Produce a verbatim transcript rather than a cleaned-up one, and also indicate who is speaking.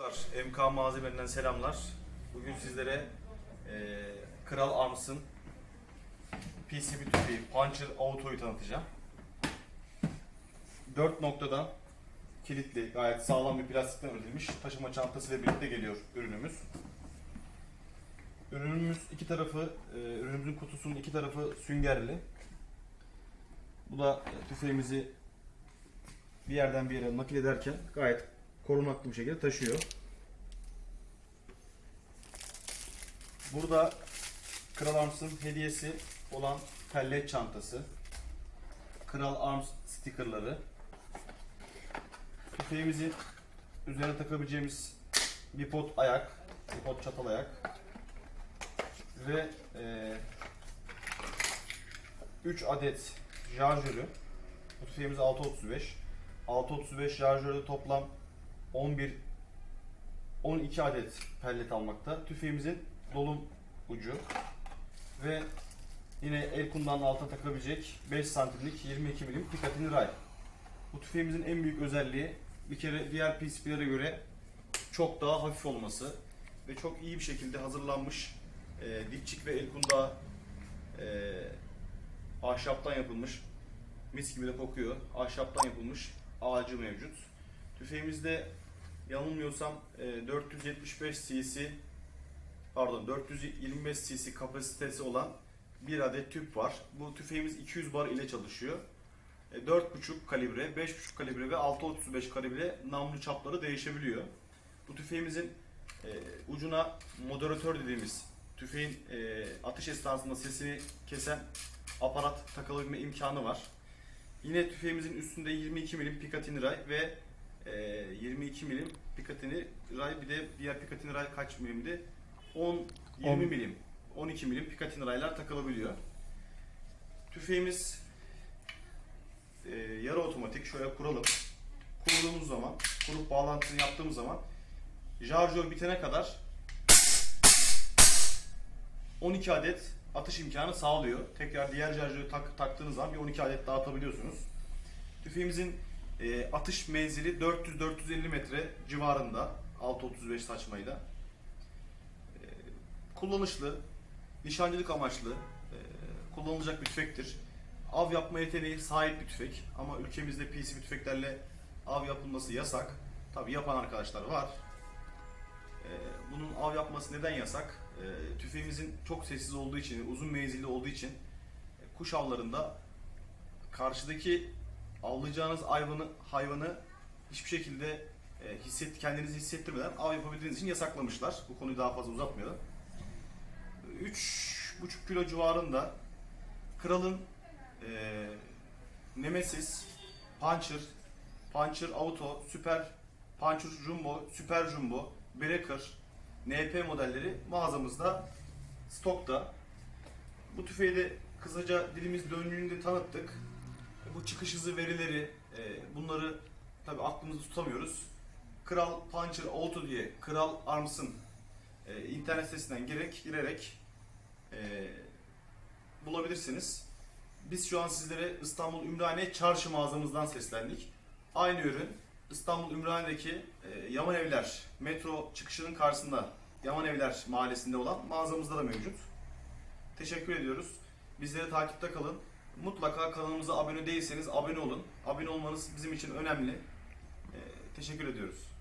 Speaker 1: Merhabalar, M K Malzemelerinden selamlar. Bugün sizlere e, Kral Arms'ın P C B tüfeği Puncher Auto'yu tanıtacağım. dört noktadan kilitli, gayet sağlam bir plastikten üretilmiş taşıma çantası ile birlikte geliyor ürünümüz. Ürünümüz iki tarafı, e, ürünümüzün kutusunun iki tarafı süngerli. Bu da tüfeğimizi bir yerden bir yere nakil ederken gayet korunaklı bir şekilde taşıyor. Burada Kral Arms'ın hediyesi olan pellet çantası, Kral Arms stickerları, tüfeğimizin üzerine takabileceğimiz bir pot ayak, bir pot çatal ayak ve üç adet şarjörü. Bu tüfeğimiz altı otuz beş. altı otuz beş şarjörde toplam on bir on iki adet pellet almakta. Tüfeğimizin dolum ucu ve yine el kundağının altına takabilecek beş santimlik yirmi iki milim Picatinny ray. Bu tüfeğimizin en büyük özelliği bir kere diğer P C B'lere göre çok daha hafif olması ve çok iyi bir şekilde hazırlanmış e, dipçik ve el kundağı e, ahşaptan yapılmış, mis gibi de kokuyor. Ahşaptan yapılmış ağacı mevcut. Tüfeğimizde yanılmıyorsam dört yüz yetmiş beş cc pardon dört yüz yirmi beş cc kapasitesi olan bir adet tüp var. Bu tüfeğimiz iki yüz bar ile çalışıyor. dört buçuk kalibre, beş buçuk kalibre ve altı otuz beş kalibre namlu çapları değişebiliyor. Bu tüfeğimizin e, ucuna moderatör dediğimiz tüfeğin e, atış esnasında sesini kesen aparat takılabilme imkanı var. Yine tüfeğimizin üstünde yirmi iki milim Picatinny ray ve e, yirmi iki milim Picatinny ray, bir de diğer Picatinny ray kaç milimdi? on yirmi milim, on iki milim Picatinny raylar takılabiliyor. Tüfeğimiz e, yarı otomatik. Şöyle kuralım. Kurduğumuz zaman, kurup bağlantısını yaptığımız zaman şarjör bitene kadar on iki adet atış imkanı sağlıyor. Tekrar diğer şarjörü tak, taktığınız zaman bir on iki adet daha atabiliyorsunuz. Tüfeğimizin e, atış menzili dört yüz dört yüz elli metre civarında, altı otuz beş saçmayla. E, kullanışlı, nişancılık amaçlı e, kullanılacak bir tüfektir. Av yapma yeteneği sahip bir tüfek ama ülkemizde P C B tüfeklerle av yapılması yasak. Tabi yapan arkadaşlar var. E, bunun av yapması neden yasak? E, tüfeğimizin çok sessiz olduğu için, uzun menzilli olduğu için e, kuş avlarında karşıdaki avlayacağınız hayvanı, hayvanı hiçbir şekilde e, hisset, kendinizi hissettirmeden av yapabildiğiniz için yasaklamışlar. Bu konuyu daha fazla uzatmayalım. üç buçuk kilo civarında Kral'ın e, Nemesis, Puncher, Puncher Auto, Super Puncher Jumbo, Super Jumbo, Breaker, N P modelleri mağazamızda stokta. Bu tüfeği de kısaca dilimiz döndüğünde tanıttık. Bu çıkış hızı verileri, bunları tabi aklımızda tutamıyoruz. Kral Puncher Auto diye Kral Arms'ın internet sitesinden girerek, girerek bulabilirsiniz. Biz şu an sizlere İstanbul Ümraniye Çarşı mağazamızdan seslendik. Aynı ürün İstanbul Ümraniye'deki Yaman Evler metro çıkışının karşısında Yaman Evler mahallesinde olan mağazamızda da mevcut. Teşekkür ediyoruz. Bizleri takipte kalın. Mutlaka kanalımıza abone değilseniz abone olun. Abone olmanız bizim için önemli. Ee, teşekkür ediyoruz.